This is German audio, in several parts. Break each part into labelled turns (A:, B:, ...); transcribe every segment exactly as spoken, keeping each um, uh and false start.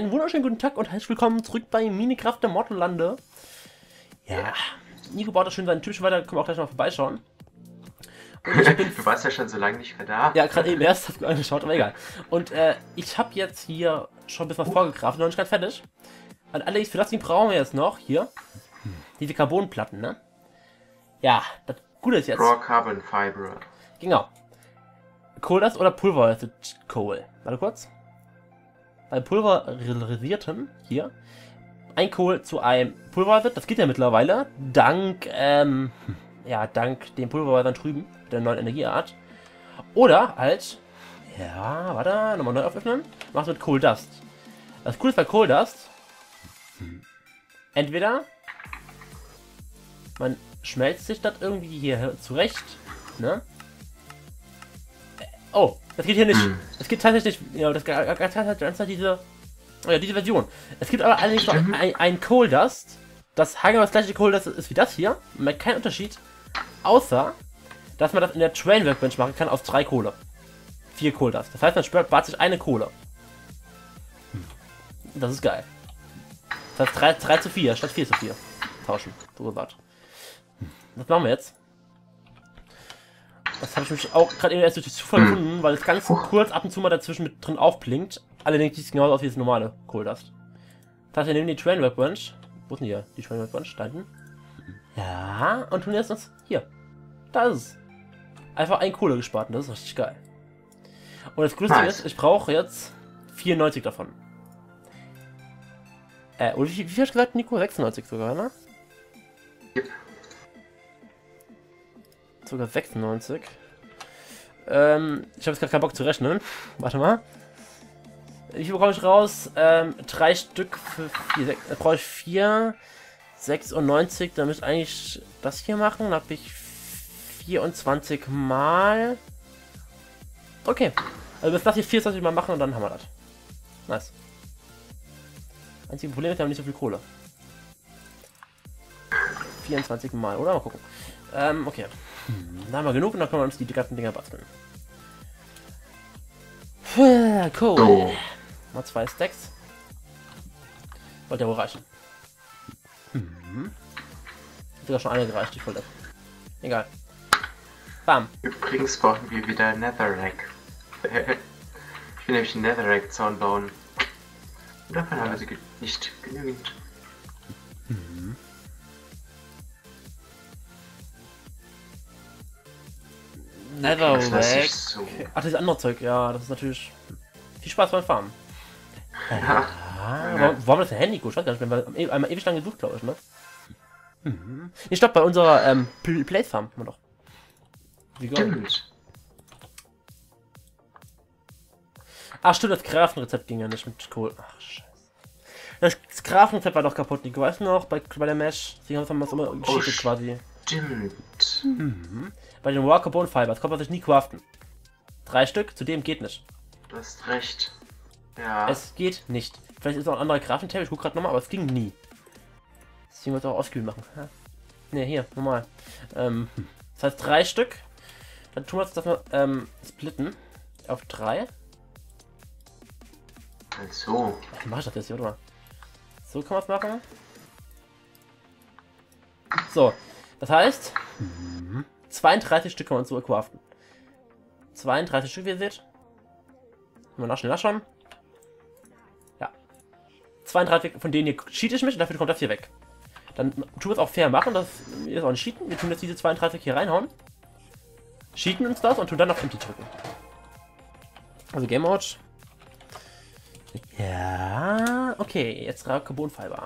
A: einen wunderschönen guten Tag und herzlich willkommen zurück bei Minecraft der Mortallande. Ja, Nico baut das schön seinen Typchen weiter, können wir auch gleich mal vorbeischauen. Und ich bin
B: du warst ja schon so lange nicht mehr da.
A: Ja, gerade eben erst, hab ich angeschaut, aber egal. Und äh, ich habe jetzt hier schon ein bisschen was vorgekraft, noch nicht ganz fertig. Und allerdings für das Ding brauchen wir jetzt noch hier diese Carbonplatten, ne? Ja, das Gute ist jetzt.
B: Raw Carbon Fiber.
A: Genau. Kohl oder Pulverised Coal. Warte kurz. Bei pulverisierten, hier, ein Kohl zu einem Pulverised, das geht ja mittlerweile, dank, ähm, ja, dank dem Pulverisern drüben, der neuen Energieart. Oder halt, ja, warte, nochmal neu öffnen, machst mit Coal Dust. Das Coole ist bei Coal Dust, entweder man schmelzt sich das irgendwie hier zurecht, ne? Oh, das geht hier nicht. Es gibt tatsächlich, ja, das ganze diese, ja, diese Version. Es gibt aber allerdings noch ein, ein Coal Dust, das genau das gleiche Coal Dust ist wie das hier. Man merkt keinen Unterschied, außer, dass man das in der Train Workbench machen kann aus drei Kohle. Vier Coal Dust. Das heißt, man spart sich eine Kohle. Das ist geil. Das heißt drei, drei zu vier statt vier zu vier. Tauschen, so gesagt. Was machen wir jetzt? Das habe ich mich auch gerade eben erst durch Zufall gefunden, weil es ganz kurz ab und zu mal dazwischen mit drin aufblinkt. Allerdings sieht es genauso aus wie das normale Coal Dust. Das heißt, wir nehmen die Train Workbench. Wo ist denn hier die Train Workbench? Da hinten. Ja, und tun jetzt das hier. Da ist es. Einfach ein Kohle gespart und das ist richtig geil. Und das Größte nice. ist, ich brauche jetzt vierundneunzig davon. Äh, oder wie, wie viel hast du gesagt, Nico? sechsundneunzig sogar, ne?
B: Yep.
A: Sogar sechsundneunzig. Ähm, ich habe jetzt gerade keinen Bock zu rechnen. Warte mal. Wie viel bekomme ich raus? Ähm, drei Stück für vier. Da brauche ich vier. sechsundneunzig. Dann müsste ich eigentlich das hier machen. Dann habe ich vierundzwanzig mal. Okay. Also bis das hier vierundzwanzig mal machen und dann haben wir das. Nice. Einzige Problem ist, wir haben nicht so viel Kohle. vierundzwanzig mal, oder? Mal gucken. Ähm, okay. Da haben wir genug und dann können wir uns die ganzen Dinger basteln. Cool.
B: Oh.
A: Mal zwei Stacks. Wollte ja wohl reichen. Mhm. Sogar schon eine gereicht, ich wollte. Egal. Bam.
B: Übrigens brauchen wir wieder Netherrack. Ich will nämlich einen Netherrack-Zaun bauen. Und davon haben wir sie nicht genügend.
A: Mhm. Netherrack.
B: So.
A: Ach, das andere Zeug, ja, das ist natürlich viel Spaß beim Farmen.
B: Ja.
A: Ja. Warum, warum das denn Handy? Ich weiß gar nicht, wir haben einmal ewig lang gesucht, glaube ich, ne? Mhm. Ich stopp, bei unserer ähm, Place Farm haben wir doch. Wie
B: Stimmt.
A: Ach stimmt, das Kraftenrezept ging ja nicht mit Kohl. Ach scheiße. Das Kraftenrezept war doch kaputt, Nico. Weißt du noch, bei, bei der Mesh? Deswegen haben wir es immer gescheatet
B: Oh,
A: quasi.
B: Stimmt.
A: Mhm. Bei den Raw Carbon Fibers konnte man sich nie craften. Drei Stück, zudem geht nicht.
B: Du hast recht. Ja.
A: Es geht nicht. Vielleicht ist auch ein anderer Crafting-Tab, ich guck gerade nochmal, aber es ging nie. Deswegen wollte ich auch auskühlen machen. Ne, hier, normal. Ähm, das heißt drei Stück. Dann tun wir es, dass wir ähm, splitten. Auf drei.
B: So.
A: Wie mache ich das jetzt hier, oder? So kann man es machen. So, das heißt, zweiunddreißig Stück kann man so craften. zweiunddreißig Stück, wie ihr seht. Mal nach schnell nachschauen. Ja. zweiunddreißig von denen hier cheat ich mich und dafür kommt das hier weg. Dann tun wir es auch fair machen, dass wir es auch nicht cheaten. Wir tun jetzt diese zweiunddreißig hier reinhauen. Cheaten uns das und tun dann auf Empty drücken. Also Game Mode. Ja, okay, jetzt Carbon Fiber.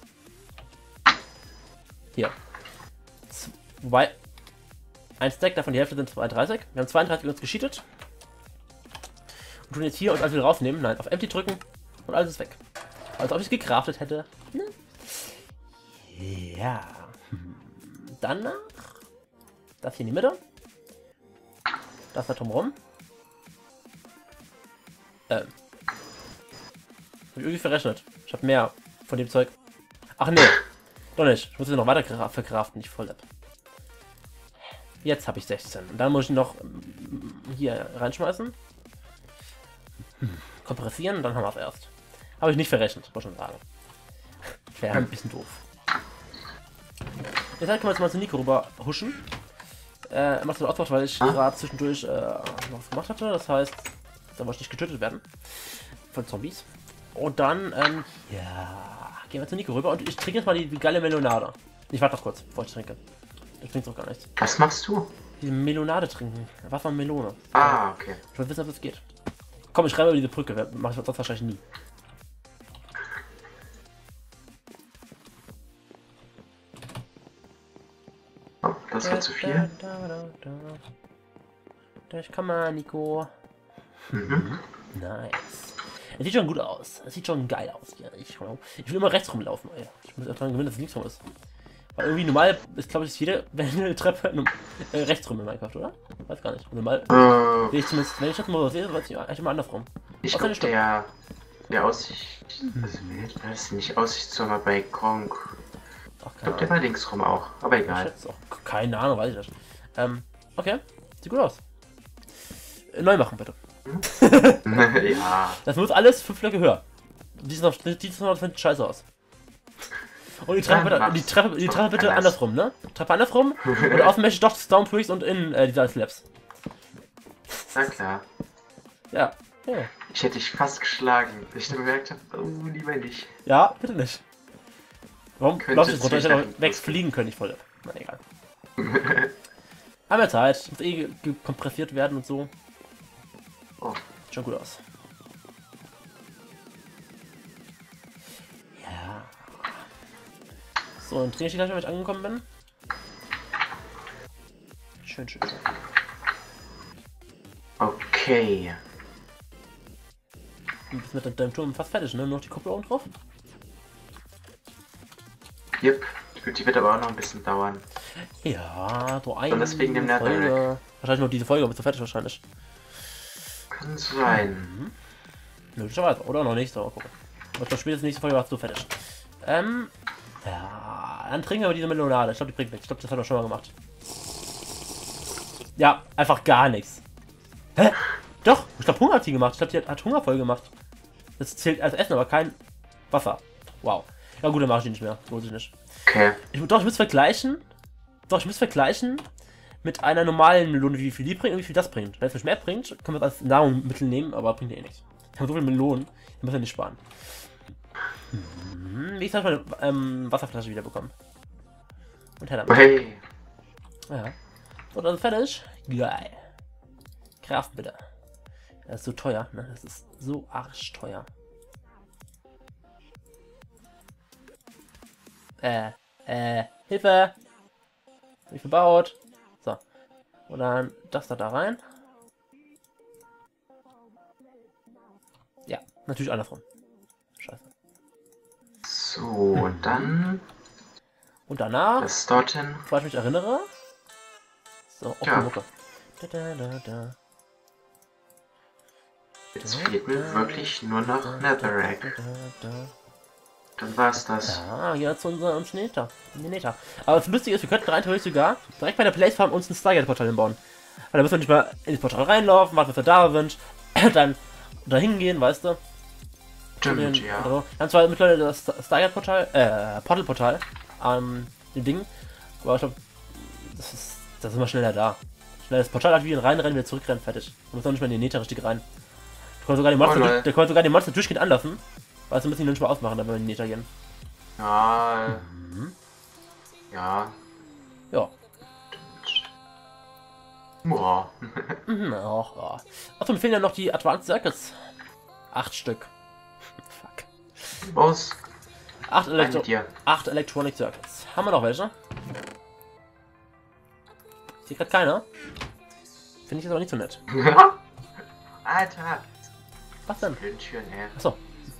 A: Hier. Z wobei, ein Stack davon, die Hälfte sind zweiunddreißig. Wir haben zweiunddreißig uns gescheatet. Und tun jetzt hier und alles wieder rausnehmen. Nein, auf Empty drücken und alles ist weg. Als ob ich es gecraftet hätte. Ne? Ja. Danach das hier in die Mitte. Das da drumherum. Ähm. Hab ich irgendwie verrechnet. Ich habe mehr von dem Zeug. Ach nee. Doch nicht. Ich muss es noch weiter verkraften, nicht voll ab. Jetzt habe ich sechzehn. Und dann muss ich noch hier reinschmeißen. Kompressieren und dann haben wir es erst. Habe ich nicht verrechnet, muss schon sagen. Wäre ein bisschen doof. Jetzt können wir jetzt mal zu Nico rüber huschen. Äh, er macht so Auswahl, weil ich ah. gerade zwischendurch äh, noch was gemacht hatte. Das heißt, da muss ich nicht getötet werden. Von Zombies. Und dann, ähm, ja, gehen wir zu Nico rüber und ich trinke jetzt mal die, die geile Melonade. Ich warte noch kurz, bevor ich trinke. Ich trinke doch gar nichts.
B: Was machst du?
A: Diese Melonade trinken. Wasser und Melone.
B: Ah, okay.
A: Ich will wissen, ob das geht. Komm, ich schreibe über diese Brücke. Mach ich das wahrscheinlich nie.
B: Oh, das war zu viel.
A: Durch komm mal, Nico.
B: Mhm.
A: Nice. Es sieht schon gut aus. Es sieht schon geil aus hier. Ich, ich will immer rechts rumlaufen. Ey. Ich muss auch daran gewöhnen, dass es links rum ist. Weil irgendwie normal ist, glaube ich, jede eine Treppe äh, rechts rum in Minecraft, oder? Weiß gar nicht. Normal.
B: Uh,
A: Will ich zumindest, wenn ich das mal sehe, weiß ich eigentlich immer andersrum.
B: Ich glaube, der, der Aussicht. Also, das ist nicht Aussichtsturm bei Kronk. Ich glaube, der war links rum auch. Aber egal.
A: Auch keine Ahnung, weiß ich nicht. Ähm, okay. Sieht gut aus. Neu machen, bitte.
B: Ja.
A: Das muss alles fünf Blöcke höher. Die ist noch, die ist noch scheiße aus. Und die Treppe, bitte, die Treppe, die Treppe bitte andersrum, ne? Treppe andersrum und außen möchte ich doch Downbricks und innen äh, diese Slabs.
B: Na klar.
A: Ja. ja.
B: Ich hätte dich fast geschlagen, bis ich dann gemerkt habe, oh, lieber nicht.
A: Ja, bitte nicht. Warum glaubst du jetzt runter? Ich hätte auch wegfliegen können, ich voll. Na egal. Haben wir Zeit. Muss eh kompressiert werden und so.
B: Oh.
A: Sieht schon gut aus. Ja. So, dann trinke ich gleich, wenn ich angekommen bin. Schön, schön, schön.
B: Okay.
A: Du bist mit deinem Turm fast fertig, ne? Nur noch die Kuppel oben drauf?
B: Yep. Die wird aber auch noch ein bisschen dauern.
A: Ja, so ein.
B: Und deswegen dem
A: Folge. Wahrscheinlich nur diese Folge, bist du fertig wahrscheinlich.
B: Kann sein.
A: Mhm. Möglicherweise. Oder noch nächste Woche gucken. Aber spätestens nächste Folge warst du fertig. Ähm. Ja. Dann trinken wir aber diese Melonade. Ich glaube, die bringt nichts. Ich glaube, das hat er schon mal gemacht. Ja, einfach gar nichts. Hä? Doch, ich glaube, Hunger hat sie gemacht. Ich glaube, die hat, hat Hunger voll gemacht. Das zählt als Essen, aber kein Wasser. Wow. Ja gut, dann mache ich die nicht mehr. Lohnt sich nicht.
B: Okay.
A: Ich, doch, ich muss vergleichen. Doch, ich muss vergleichen mit einer normalen Melone, wie viel die bringt und wie viel das bringt. Wenn es nicht mehr bringt, können wir das als Nahrungsmittel nehmen, aber bringt ja eh nichts. Wir haben so viele Melonen, die müssen wir nicht sparen. Hm, wie soll ich meine ähm, Wasserflasche wieder bekommen? Und her damit.
B: Hey.
A: Ja. So, dann ist fertig. Geil. Kraft bitte. Das ist so teuer, ne? Das ist so arschteuer. Äh, äh, Hilfe! Hab ich verbaut. So. Und dann das da da rein. Ja, natürlich andersrum. Scheiße.
B: So, und dann.
A: Und danach.
B: Das dorthin.
A: Bevor ich mich erinnere. So, okay,
B: ja.
A: Mucke. Da, da, da, da.
B: Jetzt fehlt mir wirklich nur noch Netherrack. Dann war's das.
A: Ja, jetzt zu unserem Nether. Nether. Aber das Lustige ist, wir könnten rein theoretisch sogar direkt bei der Place Farm uns ein Stargate-Portal hinbauen. Weil da müssen wir nicht mal ins Portal reinlaufen, warten, bis wir da sind, dann da hingehen, weißt du.
B: Stimmt,
A: den,
B: ja.
A: Wir haben zwar mittlerweile das Stargate-Portal, äh, Portal-Portal an dem Ding, aber ich glaube, das ist, das ist immer schneller da. Schnell das Portal aktivieren, reinrennen, wieder zurückrennen, fertig. Du musst auch nicht mehr in den Nether richtig rein. Du kannst sogar die Monster, oh, durch, du kannst sogar die Monster durchgehend anlassen. Weißt du, müssen die nicht mal ausmachen, wenn wir in den Nether gehen.
B: Ja.
A: Mhm.
B: Ja.
A: Ja.
B: Boah.
A: Mhm, auch, ja. Achso, mir fehlen ja noch die Advanced Circuits. Acht Stück. Fuck.
B: Was?
A: Acht, Elektro acht Electronic Circuits. Haben wir noch welche? Ich sehe gerade keiner. Finde ich jetzt aber nicht so nett.
B: Alter.
A: Was denn?
B: Blindtüren, ey.
A: Achso.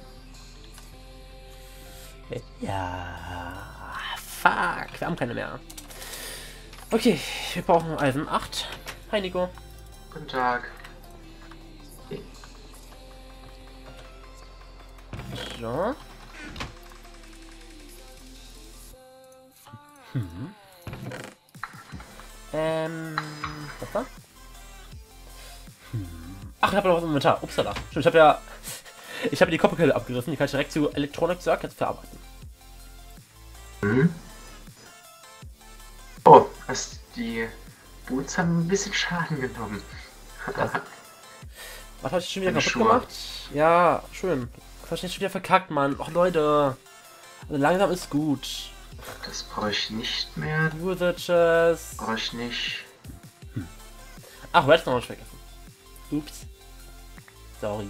A: Okay. Ja. Fuck. Wir haben keine mehr. Okay, wir brauchen Eisen acht. Hi Nico.
B: Guten Tag.
A: So. Hm. Ähm. Was war? Hm. Ach, ich habe noch was im Inventar. Upsala. Ich habe ja. Ich habe die Kopperkette abgerissen, die kann ich direkt zu Elektronik jetzt verarbeiten.
B: Mhm. Oh, was die Boots haben ein bisschen Schaden genommen.
A: Was, was habe ich schon wieder
B: Meine
A: kaputt
B: Schuhe.
A: gemacht? Ja, schön. Was habe ich jetzt schon wieder verkackt, Mann? Och Leute. Also langsam ist gut.
B: Das brauche ich nicht mehr.
A: Usages.
B: Brauche ich nicht.
A: Ach, Redstone habe ich vergessen. Ups. Sorry.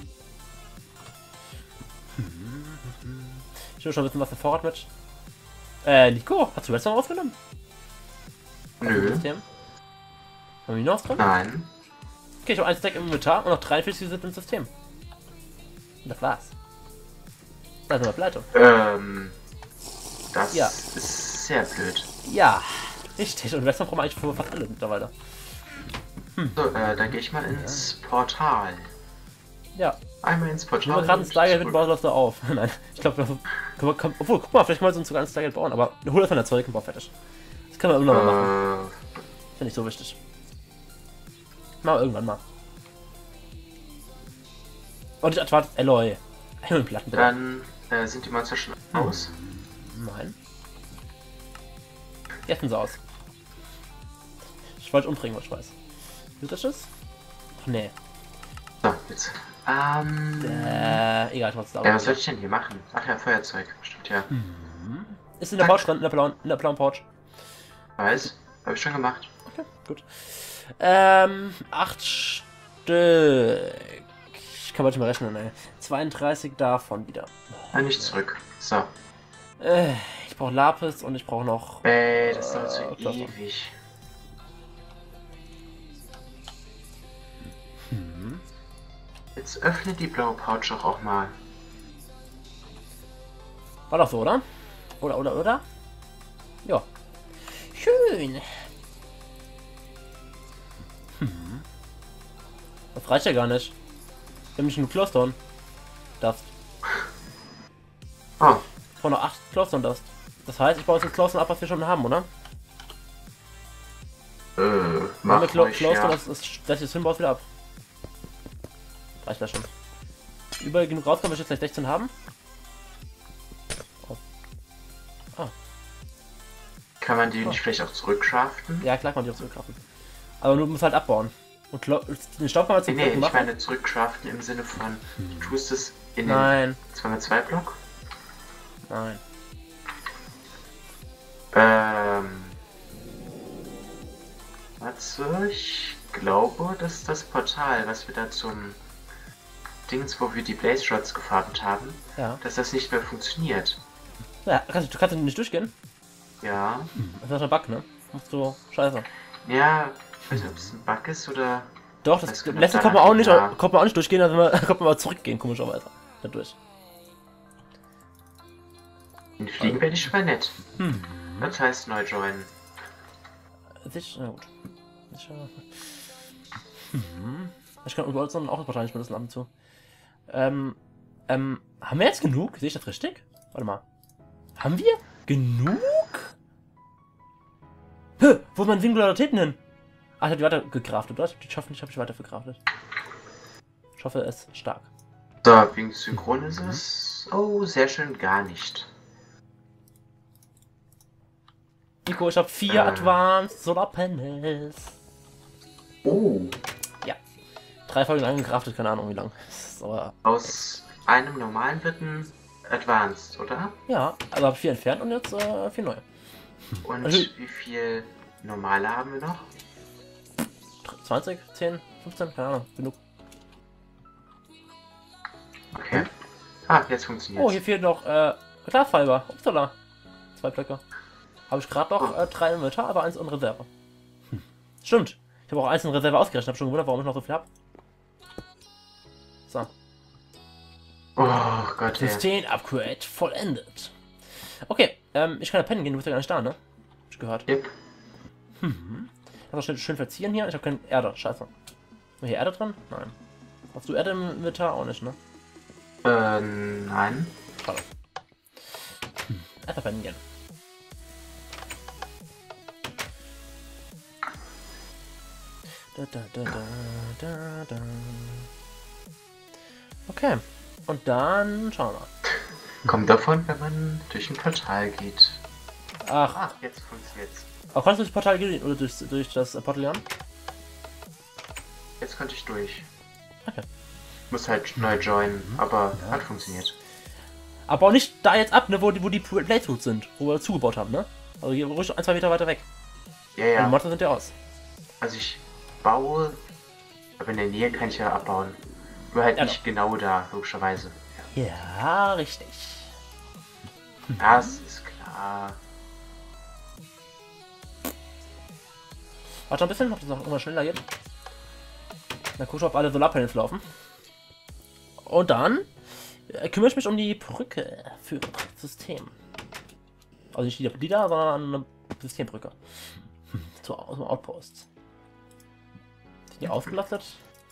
A: Ich will schon wissen, was der Vorrat mit. Äh, Nico, hast du Redstone aufgenommen?
B: Nö.
A: System? Haben wir noch was drin?
B: Nein.
A: Okay, ich habe ein Stack im Inventar und noch dreiundvierzig sind im System. Und das war's. Da sind wir pleite.
B: Ähm. Das
A: Ja.
B: ist sehr blöd.
A: Ja, richtig. Und Redstone brauchen wir eigentlich für fast alle mittlerweile.
B: So, äh, dann gehe ich mal ins Portal.
A: Ja.
B: Einmal ins
A: Ich
B: Portal.
A: habe gerade ein
B: und
A: Stargate mit
B: zurück.
A: baut das da auf. Nein, ich glaube, obwohl, guck mal, vielleicht können wir uns sogar ein Stargate bauen, aber hol das von der Zeug und bau fertig. Das können wir irgendwann mal machen.
B: Äh,
A: Finde ich so wichtig. Machen wir irgendwann mal. Und ich Advanced Alloy. Himmelplatten bitte.
B: dann äh, sind die Monster schon aus.
A: Nein. Jetzt sind sie aus. Ich wollte umbringen, was ich weiß. Ist das das? Ach, nee.
B: So, jetzt. Ähm.
A: Äh, egal, trotzdem.
B: Ja, was soll ich denn hier machen? Ach ja, Feuerzeug. Stimmt ja.
A: Ist in der Pouch drin, in der blauen, in der blauen Pouch.
B: Weiß. Habe ich schon gemacht.
A: Okay, gut. Ähm, acht Stück. Ich kann mal mal rechnen, ey. zweiunddreißig davon wieder.
B: Nein, nicht zurück. So.
A: Äh, ich brauche Lapis und ich brauche noch.
B: Ey, das dauert so
A: Äh, Klasse.
B: ewig. Jetzt öffne die blaue Pouch doch auch mal.
A: War doch so, oder? Oder, oder, oder? Ja. Schön. Hm. Das reicht ja gar nicht. Wir haben nicht nur Clostone. Dust.
B: Oh,
A: Ich brauche noch acht Clostone Dust. Das heißt, ich baue jetzt Clostone ab, was wir schon haben, oder?
B: äh,
A: Wenn wir
B: mach
A: Clo
B: ruhig,
A: Clostone,
B: ja.
A: das ist, das ist hinbaut wieder ab. Reicht das schon. Überall genug rauskommen, wir jetzt gleich sechzehn haben. Oh. Ah.
B: Kann man die nicht vielleicht auch zurückschraften?
A: Ja, klar kann man die auch zurückgrafen. Aber du musst halt abbauen. Und Klo den Stoff kann man
B: Nee,
A: zum
B: nee,
A: Blocken
B: ich
A: machen.
B: meine zurückschraften im Sinne von, du tust es in den
A: Nein,
B: zwei mal zwei Block.
A: nein.
B: Ähm. Warte, ich glaube, dass das Portal, was wir da zum Dings, wo wir die Blaze Rods gefarmt haben,
A: Ja.
B: dass das nicht mehr funktioniert.
A: Ja, kannst, du kannst nicht durchgehen.
B: Ja.
A: Das ist ein Bug, ne? Machst du scheiße.
B: Ja, ich weiß nicht, ob es ein Bug ist oder.
A: Doch,
B: Das
A: das
B: kann
A: letzte
B: auch
A: kommt man
B: daran
A: auch nicht,
B: liegen, ja.
A: kommt man auch nicht durchgehen, also man, kommt man mal zurückgehen, komischerweise. Dadurch.
B: In Fliegen werde ich mal nett.
A: Hm.
B: Das heißt neu joinen.
A: Sicher, na gut. Sicher. Hm. Ich kann überall auch das wahrscheinlich benutzen ab und zu. Ähm, ähm, haben wir jetzt genug? Sehe ich das richtig? Warte mal. Haben wir genug? Hä, wo sind meine Singularitäten hin? Ah, ich habe die weiter gekraftet, oder? Ich hoffe, ich habe ich weiter verkraftet. Ich hoffe, es ist stark.
B: So, wegen Synchron ist es. Oh, sehr schön, gar nicht.
A: Nico, ich habe vier
B: Äh.
A: Advanced Solar Panels.
B: Oh.
A: Drei Folgen lang gekraftet, keine Ahnung wie lang. Aber
B: Aus einem normalen wird ein Advanced, oder?
A: ja, also habe vier entfernt und jetzt äh, vier neue.
B: Und
A: Also-
B: wie viel normale haben wir noch?
A: zwanzig, zehn, fünfzehn, keine Ahnung, genug.
B: Okay. Ah, jetzt funktioniert
A: Oh, hier fehlt noch äh, Glasfiber. Upsala. Zwei Blöcke. Habe ich gerade noch äh, drei im Inventar, aber eins in Reserve. Hm. Stimmt. Ich habe auch eins in Reserve ausgerechnet. Habe schon gewundert, warum ich noch so viel habe. So.
B: Oh Gott, ey.
A: System-Upgrade vollendet. Okay, ähm, ich kann ja pennen gehen. Du bist ja gar nicht da, ne? Hab ich gehört.
B: Yep.
A: Mhm. Kannst du schön, schön verzieren hier. Ich habe keine Erde. Scheiße. Haben wir hier Erde drin? Nein. Hast du Erde im Inventar? Auch nicht, ne?
B: Äh, nein.
A: Schade. Hm. Einfach pennen gehen. Da, da, da, da, da, da. Okay. Und dann schauen wir mal.
B: Kommt davon, wenn man durch ein Portal geht.
A: Ach,
B: Ach, jetzt funktioniert's.
A: auch kannst du durchs Portal gehen oder durch, durch das Portal?
B: Jetzt konnte ich durch.
A: Okay.
B: Muss halt neu joinen, aber ja. Hat funktioniert.
A: Aber auch nicht da jetzt ab, ne, wo die, wo die Playthroughs sind, wo wir zugebaut haben, ne? Also hier ruhig ein, zwei Meter weiter weg.
B: Ja, ja.
A: Die Monster sind ja aus.
B: Also ich baue, aber in der Nähe kann ich ja abbauen. Nur halt
A: ja,
B: nicht doch. Genau da, logischerweise.
A: Ja, ja richtig.
B: Das ist klar.
A: Warte noch ein bisschen, ob das noch irgendwann schneller geht. Dann guck ich, ob alle Solarpanels laufen. Und dann äh, kümmere ich mich um die Brücke für das System. Also nicht die, die da, sondern eine Systembrücke. Hm. Zu, aus dem Outpost. Sind die ausgelastet?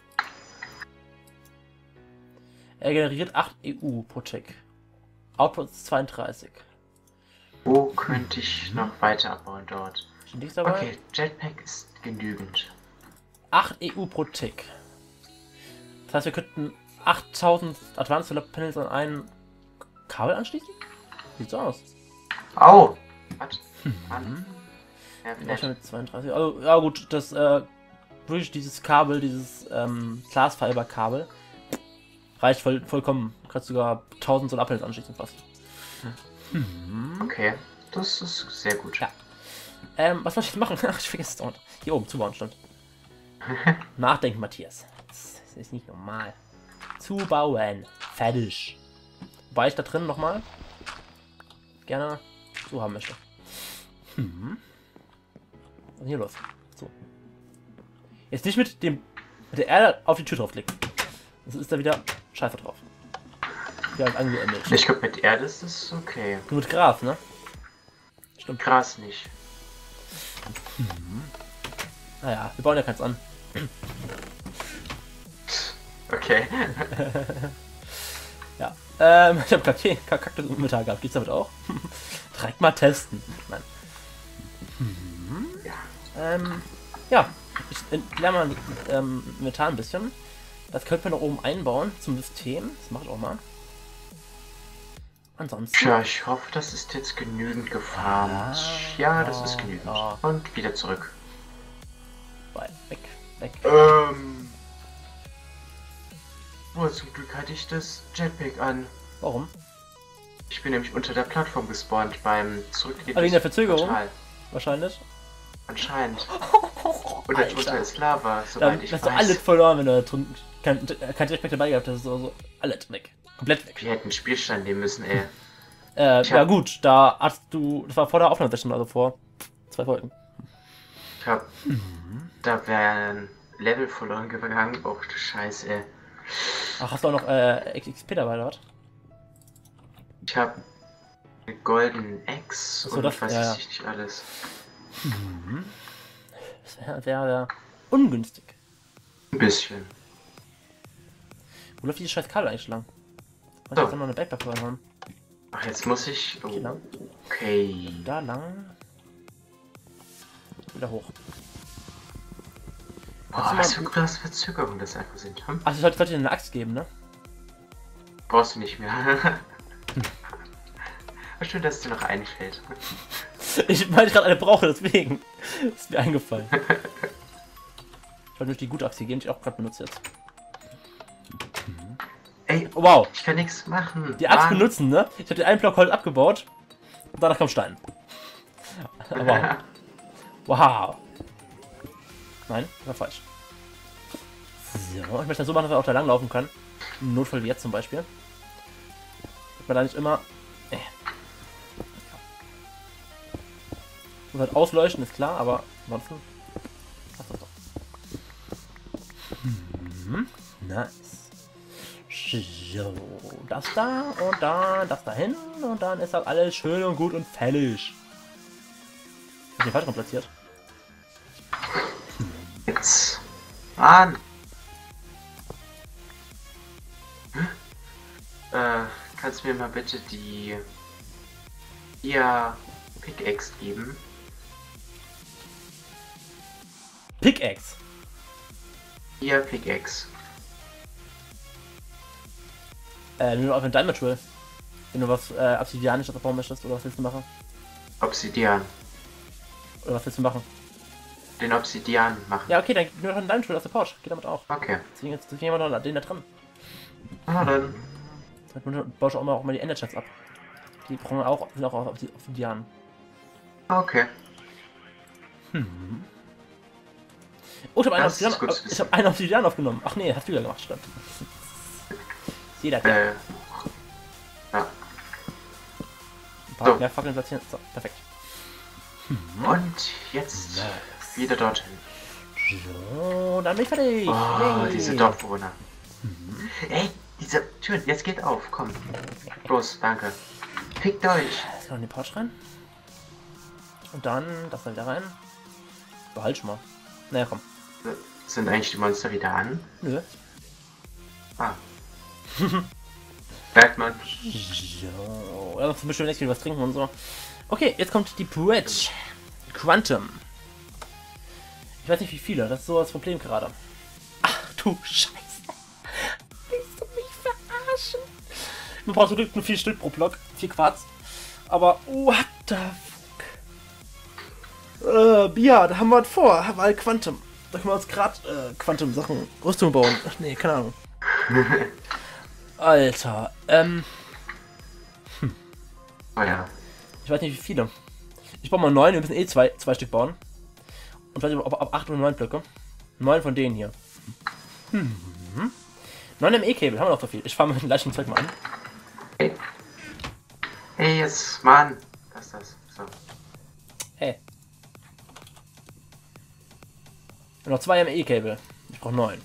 A: Er generiert acht E U pro Tick. Outpost zweiunddreißig.
B: Wo könnte ich noch weiter abbauen dort?
A: Nichts dabei?
B: Okay, Jetpack ist genügend.
A: acht E U pro Tick. Das heißt, wir könnten achttausend Advanced Solar Panels an ein Kabel anschließen? Sieht so aus.
B: Au! Warte.
A: Hm. Ja, mit zweiunddreißig. Also, ja gut, das äh, wirklich dieses Kabel, dieses ähm, Glasfiber-Kabel reicht voll, vollkommen. Du kannst sogar tausend Solar Panels anschließen fast.
B: Hm. Okay, das ist sehr gut.
A: Ja. Ähm, was soll ich jetzt machen? Ach, ich vergesse es dauernd. Hier oben, zubauen stand. Nachdenken, Matthias. Das ist nicht normal. Zubauen. Fertig. Wobei ich da drin nochmal gerne so haben möchte. Hm. Was ist denn hier los? So. Jetzt nicht mit dem mit der Erde auf die Tür draufklicken. Das ist da wieder Scheiße drauf. Ja, angeendet.
B: Ich glaube, mit Erde ist es okay.
A: Nur mit Gras, ne?
B: Stimmt. Gras nicht.
A: Mhm. Naja, wir bauen ja keins an.
B: Okay.
A: Ja. Ähm, ich habe Kakteen, Kaktus im Inventar gehabt. Geht's damit auch? Direkt mal testen. Nein. Mhm.
B: Ja.
A: Ähm, ja. Ich lerne mal ähm, Inventar ein bisschen. Das könnte man da oben einbauen zum System. Das mache ich auch mal. Ansonsten.
B: Tja, ich hoffe, das ist jetzt genügend gefahren. Ah, ja, das ist genügend. Ah. Und wieder zurück.
A: Weg, weg.
B: Ähm. Oh, zum Glück hatte ich das Jetpack an.
A: Warum?
B: Ich bin nämlich unter der Plattform gespawnt beim Zurückgehen.
A: Aber wegen der Verzögerung? Portal. Wahrscheinlich.
B: Anscheinend. Und darunter ist Lava, soweit
A: Dann
B: ich
A: hast
B: weiß.
A: du alles verloren, wenn du da drunten kein, kein Jetpack dabei gehabt hast. So, so alles weg. Komplett weg.
B: Wir hätten Spielstand nehmen müssen, ey.
A: Äh, ja gut, da hast du, das war vor der Aufnahmesession, also vor zwei Folgen.
B: Ich hab, mhm. Da wäre ein Level verloren gegangen. Oh du Scheiße, ey.
A: Ach, hast du auch noch äh, X P dabei, oder was?
B: Ich hab eine Golden X
A: so,
B: und
A: das,
B: was
A: ja,
B: weiß
A: ja.
B: ich nicht alles.
A: Mhm. Das wäre wär, wär ungünstig.
B: Ein bisschen.
A: Wo läuft diese scheiß Kabel eigentlich lang? Was
B: So.
A: jetzt noch eine Backpack haben?
B: Ach, jetzt muss ich... Oh.
A: Hier lang.
B: Okay.
A: Da lang. Wieder hoch.
B: Boah, was für krass Verzögerung das einfach sind. Hm?
A: Ach, ich sollte, sollte dir eine Axt geben, ne?
B: Brauchst du nicht mehr. Schön, dass es dir noch einfällt.
A: Ich meine, ich gerade eine brauche, deswegen ist mir eingefallen. Ich wollte nur die gute Axt hier geben, die ich auch gerade benutze jetzt.
B: Ey,
A: oh, wow.
B: Ich kann nichts machen.
A: Die Axt
B: Mann.
A: benutzen, ne? Ich habe den einen Block Holz abgebaut und danach kam Stein. Wow. Wow. Nein, das war falsch. So, ich möchte das so machen, dass wir auch da lang laufen können. Im Notfall wie jetzt zum Beispiel. Dass man da nicht immer... Äh. Muss halt ausleuchten, ist klar, aber ansonsten... Passt das doch. Mhm. Nice. So, das da und dann das dahin und dann ist das alles schön und gut und fertig. Ich hab den falsch rum platziert.
B: Jetzt. Mann. Äh, kannst du mir mal bitte die ihr Pickaxe geben?
A: Pickaxe?
B: Ihr Pickaxe.
A: Äh, nur auf ein Diamond Drill. Wenn du was äh, Obsidianisches abbauen möchtest, oder was willst du machen?
B: Obsidian.
A: Oder was willst du machen?
B: Den Obsidian machen.
A: Ja, okay, dann nur noch einen Diamond Drill aus der Pouch. Geht damit auch.
B: Okay.
A: Deswegen jetzt deswegen haben wir noch den da dran.
B: Na dann.
A: Dann baust du auch mal, auch mal die Ender-Chats ab. Die brauchen auch, sind auch auf Obsidian.
B: Okay.
A: Hm. Oh, ich habe einen,
B: Das ist
A: Obsidian,
B: gut zu
A: ich
B: wissen.
A: hab einen Obsidian aufgenommen. Ach nee, hast du ja gemacht, stimmt. Jeder der.
B: Äh. Ja.
A: Ein paar
B: so.
A: mehr Fackeln platzieren. So, perfekt.
B: Und jetzt
A: Nice.
B: wieder dorthin.
A: So, dann bin ich fertig.
B: Oh,
A: Yay.
B: diese Dorfbewohner. Ey, diese Tür, jetzt geht auf, komm. Los, danke. Fickt euch.
A: Jetzt kann man in die Pouch rein. Und dann das da wieder rein. Behalt schon mal. Naja, komm.
B: Sind eigentlich die Monster wieder an?
A: Nö.
B: Ah. Batman.
A: So, ja, das bestimmt nicht viel was trinken und so. Okay, jetzt kommt die Bridge. Quantum. Ich weiß nicht wie viele, das ist so das Problem gerade. Ach du Scheiße. Willst du mich verarschen? Man braucht so Glück nur vier Stück pro Block. Vier Quarz. Aber what the fuck? Äh, ja, da haben wir was vor. Weil Quantum. Da können wir uns gerade äh, Quantum-Sachen, Rüstung bauen. Ach nee, keine Ahnung. Alter, ähm.
B: Oh ja.
A: Ich weiß nicht wie viele. Ich baue mal neun, wir müssen eh zwei, zwei Stück bauen. Und weiß nicht, ob ab acht oder neun Blöcke. Neun von denen hier. Hm. neun M E-Cable, haben wir noch so viel. Ich fahre mit dem leichten Zeug mal an.
B: Hey. Hey, jetzt, Mann. Was ist das? So.
A: Hey. Und noch zwei M E-Cable. Ich brauche neun.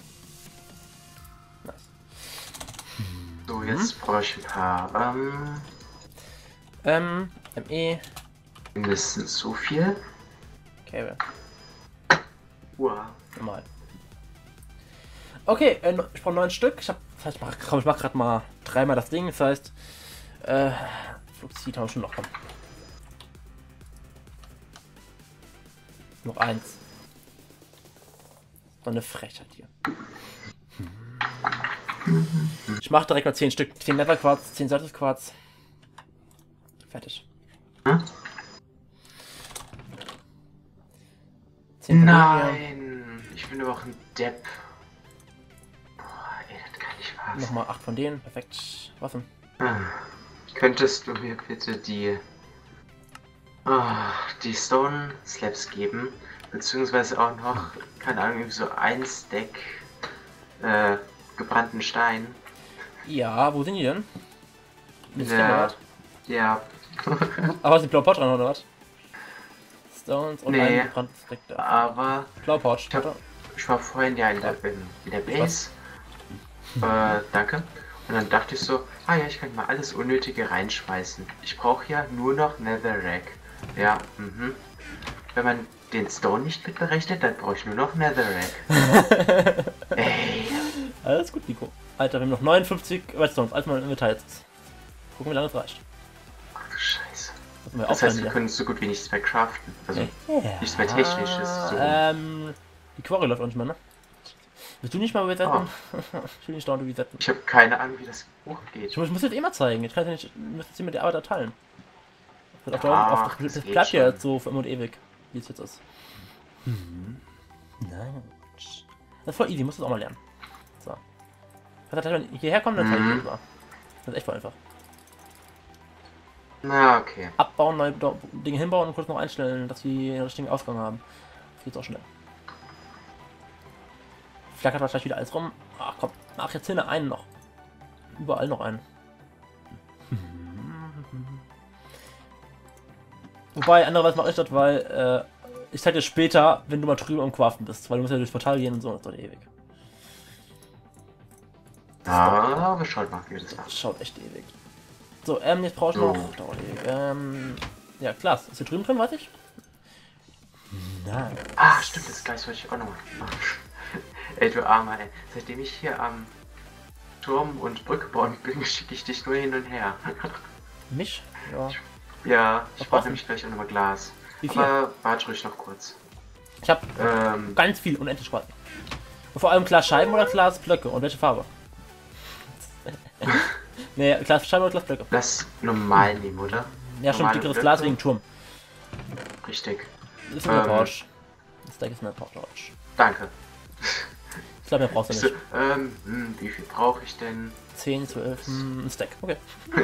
A: Nice.
B: So, jetzt brauche ich ein paar. Ähm.
A: Ähm, M E.
B: Mindestens so viel.
A: Cable.
B: Wow.
A: Normal. Okay, äh, ich brauche neun Stück. Ich hab, das heißt, ich mach, komm, ich mach gerade mal dreimal das Ding. Das heißt, äh, Fluxid haben wir schon noch. Komm. Noch eins. So eine Frechheit hier. Ich mache direkt mal zehn Stück. zehn Netherquarz, zehn Salzquarz. Fertig.
B: Hm?
A: zehn
B: Nein, ich bin aber auch ein Depp. Boah, ey, das kann nicht wahr sein.
A: Nochmal acht von denen. Perfekt. Waffen.
B: Ah, Könntest du mir bitte die, ah, die Stone Slabs geben? Beziehungsweise auch noch, keine Ahnung, irgendwie so ein Stack äh, gebrannten Stein.
A: Ja, wo sind die denn? Mit
B: Ja,
A: Stemmer,
B: ja.
A: aber ist die blaue Pouch dran, oder was? Stones und
B: Nee.
A: ein gebranntes Stack da.
B: Aber
A: Blaue Pouch,
B: ich, hab,
A: oder?
B: ich war vorhin ja in der, in, in der Base. Äh, danke. Und dann dachte ich so, ah ja, ich kann mal alles Unnötige reinschmeißen. Ich brauche ja nur noch Netherrack. Ja, mhm. Wenn man den Stone nicht mit berechnet, dann brauche ich nur noch Netherrack. Ey.
A: Alles gut, Nico. Alter, wir haben noch neunundfünfzig Redstones, als man Inventar jetzt. Gucken, wie lange es reicht.
B: Ach du Scheiße.
A: Müssen wir
B: Das heißt,
A: aufhören
B: wir
A: hier.
B: können so gut wie nichts mehr craften. Also,
A: Ja.
B: nichts mehr Technisches. So.
A: Ähm, die Quarry läuft auch nicht mehr, ne? Willst du nicht mal resetten? Ich will nicht dauernd resetten.
B: Ich habe keine Ahnung, wie das hochgeht.
A: Ich muss, ich muss jetzt eh mal zeigen. Ich kann ja nicht, müsste sie mit der Arbeit erteilen. Das, auf
B: Ja,
A: Dauer- auf, das,
B: das
A: das
B: geht
A: bleibt ja
B: schon.
A: jetzt so für immer und ewig, wie es jetzt ist. Mhm. Nein. Das ist voll easy, musst du es auch mal lernen. So. Wenn ich hierher kommen, dann zeige ich
B: Mhm.
A: dir das mal. Das ist echt voll einfach.
B: Na, okay.
A: Abbauen, neue Do- Dinge hinbauen und kurz noch einstellen, dass sie den richtigen Ausgang haben. Das geht auch schnell. Flackert wahrscheinlich wieder alles rum. Ach komm, ach jetzt hinne einen noch. Überall noch einen. Wobei, andererseits mache ich das, weil äh, ich zeige dir später, wenn du mal drüber am Craften bist, weil du musst ja durchs Portal gehen und so, das dauert ewig.
B: Ja, wir schauen mal, wie wir das machen.
A: Das schaut echt ewig. So, ähm, jetzt brauche ich
B: So.
A: noch. Dauert ewig. Ähm, ja, klar, ist hier drüben drin, weiß ich? Nein.
B: Ah, stimmt, das gleich wollte ich auch noch machen. Ey, du Armer, ey. Seitdem ich hier am Turm und Brücke bauen bin, schicke ich dich nur hin und her.
A: Mich? Ja.
B: Ja, ich
A: Was
B: brauche
A: brauchst
B: nämlich gleich auch nochmal Glas.
A: Wie viel?
B: Aber warte ruhig noch kurz.
A: Ich habe
B: Ähm,
A: ganz viel, unendlich quasi. Und vor allem Glasscheiben oder Glasblöcke und welche Farbe? Nee, Glasscheibe oder Glasblöcke?
B: Lass normal nehmen, oder?
A: Ja, schon
B: Normale
A: dickeres
B: Blöcke.
A: Glas wegen Turm.
B: Richtig.
A: Das ist mehr
B: Ähm.
A: Pouch. Das Deck ist mehr Pouch.
B: Danke.
A: Ich glaube, mehr brauchst du
B: Ich
A: nicht.
B: so, ähm, hm, wie viel brauche ich denn?
A: zehn, zwölf, ein Stack. Okay.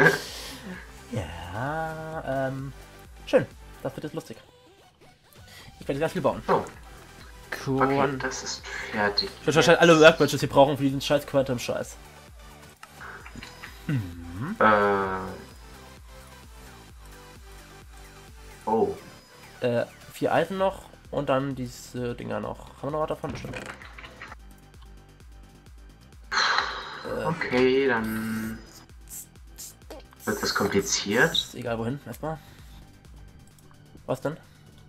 A: Ja, ähm. Schön. Das wird jetzt lustig. Ich werde ganz viel bauen.
B: So,
A: Cool.
B: okay, das ist fertig.
A: Ich werde wahrscheinlich alle Workbenches hier brauchen für diesen scheiß Quantum-Scheiß. Mhm.
B: Äh. Oh.
A: Äh, vier Eisen noch und dann diese Dinger noch. Haben wir noch was davon? Bestimmt.
B: Okay, dann wird das kompliziert.
A: Ist egal wohin, erstmal. Was denn?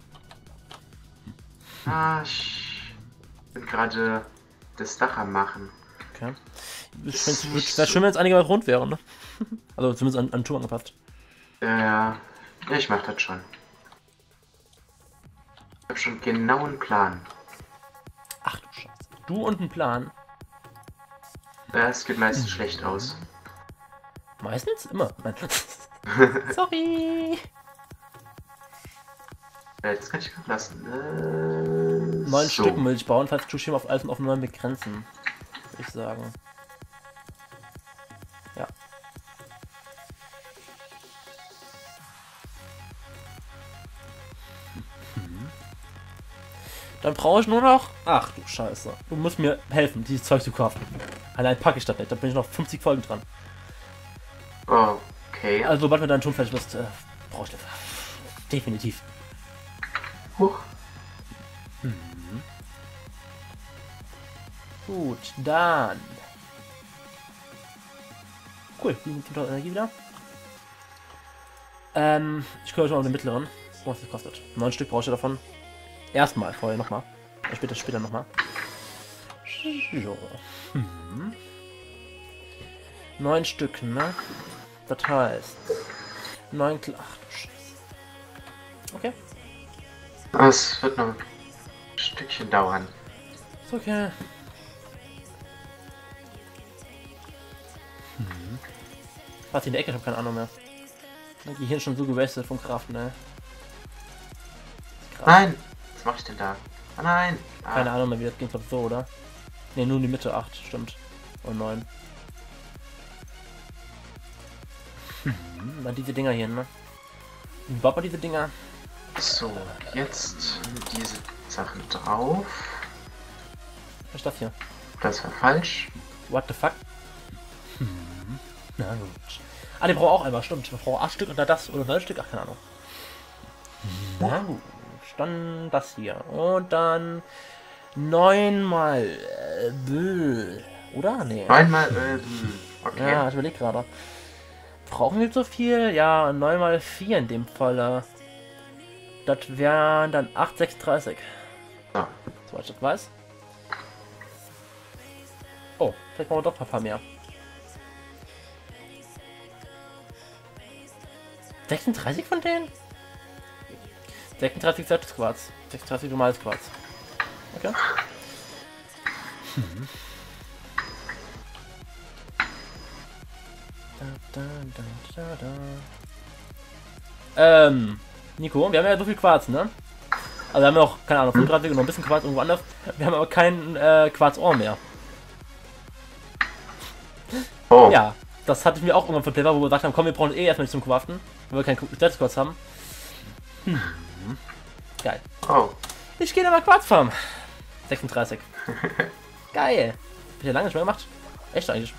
B: Ah, ich bin gerade das Dach am machen.
A: Okay. Ich finde es wäre schön, wenn es einigermaßen rund wäre, ne? Also zumindest an, an den Turm angepasst.
B: Ja, ja, ich mach das schon. Ich hab schon genau einen Plan.
A: Ach du Scheiße. Du und ein Plan.
B: Ja, es geht meistens schlecht aus.
A: Meistens? Immer. Nein. Sorry.
B: Ja, das kann ich gerade lassen. Äh,
A: Neun
B: so.
A: Stück Milch bauen, falls Tsushima auf Eisen auf neun begrenzen. Würde ich sagen. Ja. Dann brauche ich nur noch... Ach du Scheiße. Du musst mir helfen, dieses Zeug zu kaufen. Allein packe ich das nicht. Da bin ich noch fünfzig Folgen dran.
B: Okay.
A: Also sobald wir deinen Turm fertig bist, äh, brauche ich das. Definitiv.
B: Huch.
A: Mhm. Gut, dann. Cool, siebentausend Energie wieder. Ähm, ich kümmere mich mal um den mittleren. Oh, was das kostet. Neun Stück brauche ich davon. Erstmal, vorher nochmal. Später, später nochmal. So. Mhm. Neun Stück, ne? Das heißt. Neun Kl Ach du Scheiße. Okay.
B: Es wird noch ein Stückchen dauern.
A: Ist okay. Mhm. Was in der Ecke? Ich habe keine Ahnung mehr. Mein Gehirn schon so gewastet vom Kraften, ne?
B: Nein! Was mache ich denn da? Ah, nein! Ah,
A: Keine Ahnung mehr, wie das ging, glaub so, oder? Ne, nur in die Mitte, acht, stimmt. Und neun. Hm, dann diese Dinger hier, ne? Wie baut man diese Dinger?
B: So, jetzt diese Sachen drauf.
A: Was ist das hier?
B: Das war falsch.
A: What the fuck? Hm. Na gut. Ah, die braucht auch einmal, stimmt. Man braucht acht Stück oder das oder neun Stück, ach keine Ahnung. Na gut. Dann das hier. Und dann neunmal äh, Bö. Oder? Nee.
B: Einmal, äh, hm, okay.
A: Ja, ich überlege gerade. Brauchen wir so viel? Ja, neun mal vier in dem Fall. Das wären dann acht, sechsunddreißig.
B: So.
A: Soweit ich das weiß. Oh, vielleicht brauchen wir doch ein paar mehr. sechsunddreißig von denen? sechsunddreißig selbst Quarz. sechsunddreißig normales Quarz. Okay. Hm. Da, da, da, da, da. Ähm, Nico, wir haben ja so viel Quarz, ne? Also wir haben ja auch, keine Ahnung, fünfunddreißig und noch ein bisschen Quarz irgendwo anders. Wir haben aber kein äh, Quarzohr mehr.
B: Oh.
A: Ja, das hatte ich mir auch irgendwann von Playboy, wo wir gesagt haben, komm, wir brauchen eh erstmal nicht zum Craften, weil wir kein Quarz haben. Hm. Geil.
B: Oh.
A: Ich gehe mal Quarz farmen. sechsunddreißig. Geil. Hab ich ja lange nicht mehr gemacht. Echt eigentlich.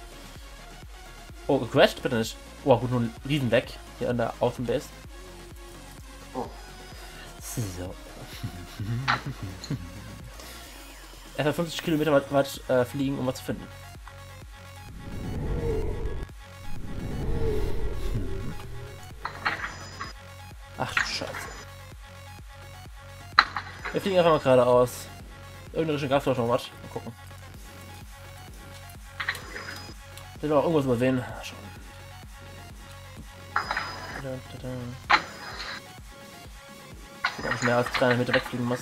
A: Oh, gecrashed? Bitte nicht. Oh, gut, nur ein Riesenleck hier an der Außenbase.
B: Oh.
A: So. Erstmal fünfzig Kilometer weit, weit äh, fliegen, um was zu finden. Ach du Scheiße. Wir fliegen einfach mal geradeaus. Irgendeine Richtung gab es doch schon was. Mal gucken. Will wir auch irgendwas übersehen? Schon. Da, da, da. Ob ich mehr als dreihundert Meter wegfliegen muss.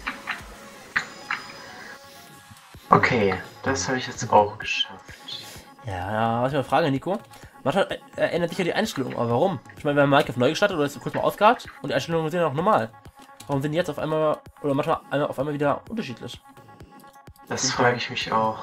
B: Okay, das habe ich jetzt auch geschafft.
A: Ja, was ich mal frage, Nico. Manchmal äh, ändert sich ja die Einstellung, aber warum? Ich meine, wir haben Minecraft neu gestartet oder ist kurz mal ausgehabt und die Einstellungen sind ja noch normal. Warum sind die jetzt auf einmal, oder manchmal einmal auf einmal wieder unterschiedlich?
B: Das frage ich mich auch.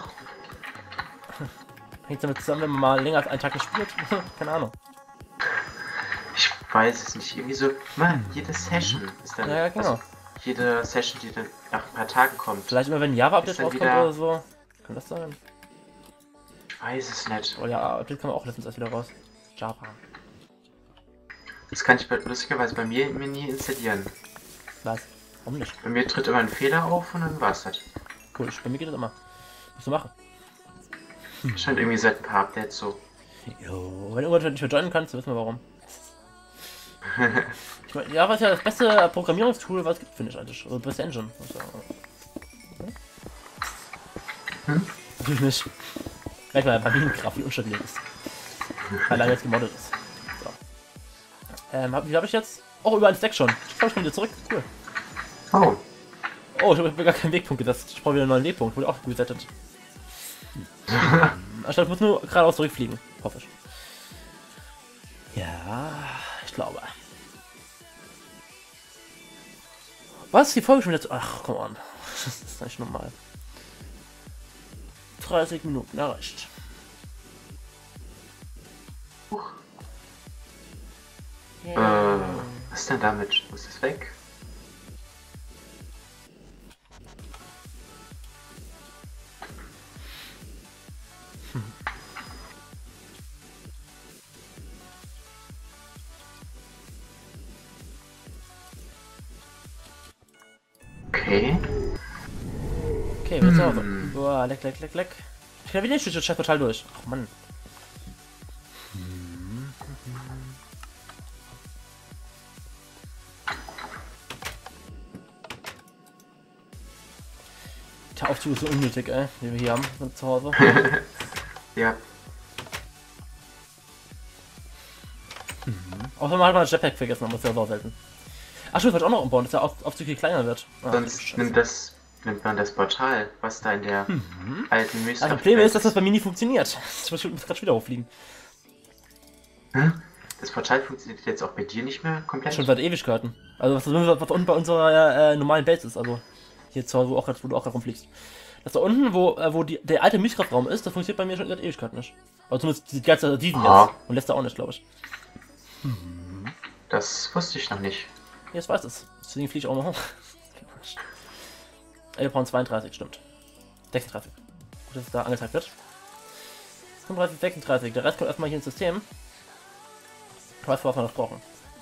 A: Hängt damit zusammen, wenn man mal länger als einen Tag gespielt? Keine Ahnung.
B: Ich weiß es nicht. Irgendwie so, man, jede Session ist dann.
A: Ja, ja, genau.
B: Also, jede Session, die dann nach ein paar Tagen kommt.
A: Vielleicht immer, wenn ein Java-Update
B: Ist dann
A: rauskommt
B: wieder-
A: oder so. Kann das sein?
B: Ich weiß es nicht.
A: Oh ja, Update kam auch letztens erst wieder raus. Java.
B: Das kann ich bei, lustigerweise bei mir, mir nie installieren.
A: Was? Warum nicht?
B: Bei mir tritt immer ein Fehler auf und dann war's das.
A: Cool, bei mir geht das immer. Musst du machen.
B: Scheint irgendwie seit ein paar Updates so.
A: Jo, wenn du irgendwann nicht mehr joinen kannst, wissen wir warum. Ich meine, Java ist ja das beste Programmierungstool, was es gibt, finde ich eigentlich. Also beste Engine. Also,
B: Hm?
A: Natürlich nicht. Gleich mal bei Minecraft, wie unstabil ist. Weil er jetzt gemoddet ist. So. Ähm, hab, wie habe ich jetzt? Oh, über ein Stack schon. Ich komme schon wieder zurück. Cool.
B: Oh,
A: Oh, ich habe mir gar keinen Wegpunkt gesetzt. Ich brauche wieder einen neuen Wegpunkt. Wurde auch gut gesettet. Anstatt ich muss nur geradeaus zurückfliegen. Hoffe ich. Ja, ich glaube. Was? Die Folge schon wieder zu... Ach, komm on. Das ist nicht normal. dreißig Minuten erreicht.
B: äh, was ist denn damit? Muss es weg? Okay.
A: Okay, wir sind zu
B: Hm.
A: Hause. Boah, leck, leck, leck, leck. Ich kann wieder nicht durch das Scheißportal durch. Ach Mann. Der Aufzug ist so unnötig, ey, den wir hier haben von zu Hause.
B: Ja.
A: Auch wenn man halt mal ein Jetpack vergessen hat, muss ja auch selten. Ach stimmt, ich wollte auch noch umbauen, dass der Auf Aufzug hier kleiner wird. Ah,
B: Sonst
A: Scheiße.
B: nimmt das nimmt man das Portal, was da in der alten Mystery.
A: Das Problem ist, dass das bei mir nie funktioniert. Ich muss gerade wieder hochfliegen.
B: Hm? Das Portal funktioniert jetzt auch bei dir nicht mehr komplett?
A: Schon seit Ewigkeiten. Also was, was unten bei unserer äh, normalen Base ist, also hier zu Hause, wo, auch, grad- wo du auch gerade rumfliegst. Das da unten, wo, äh, wo die, der alte Minecraft-Raum ist, das funktioniert bei mir schon seit Ewigkeiten nicht. Also zumindest die ganze Season
B: Ah.
A: jetzt. Und lässt er auch nicht, glaube ich.
B: Das wusste ich noch nicht.
A: Jetzt weiß es. Deswegen fliege ich auch mal hoch. Äh, Wir brauchen zweiunddreißig, stimmt. sechsunddreißig. Gut, dass es da angezeigt wird. fünfunddreißig, sechsunddreißig. Der Rest kommt erstmal hier ins System. Was wir noch brauchen.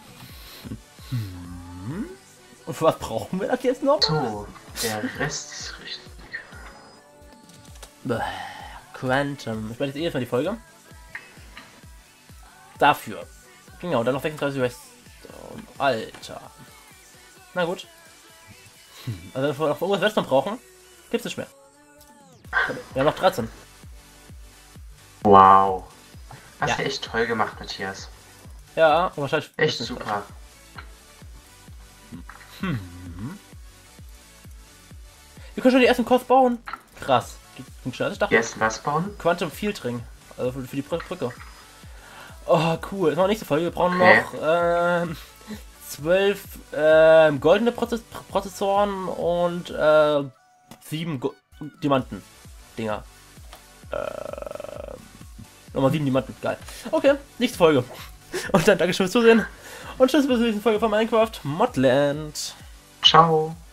A: Und für was brauchen wir das jetzt noch?
B: So, der Rest ist richtig.
A: Bäh, Quantum. Ich werde jetzt eh erstmal die Folge. Dafür. Genau, dann noch sechsunddreißig Rest. Alter. Na gut. Also wenn wir noch irgendwas Western brauchen, gibt's nicht mehr. Wir haben noch dreizehn.
B: Wow. Hast
A: Ja.
B: du echt toll gemacht, Matthias.
A: Ja, aber wahrscheinlich.
B: Echt super.
A: Wir können schon die ersten Kurs bauen. Krass. Ging schnell, als ich dachte.
B: Erst was bauen?
A: Quantum Field Ring. Also für, für die Brü- Brücke. Oh, cool. Das war nächste Folge. Wir brauchen
B: Okay.
A: noch ähm, zwölf ähm, goldene Prozess Prozessoren und äh, sieben Go Diamanten-Dinger. Äh, nochmal sieben Diamanten. Geil. Okay, nächste Folge. Und dann danke schön fürs Zusehen. Und tschüss bis zur nächsten Folge von Minecraft Modland.
B: Ciao.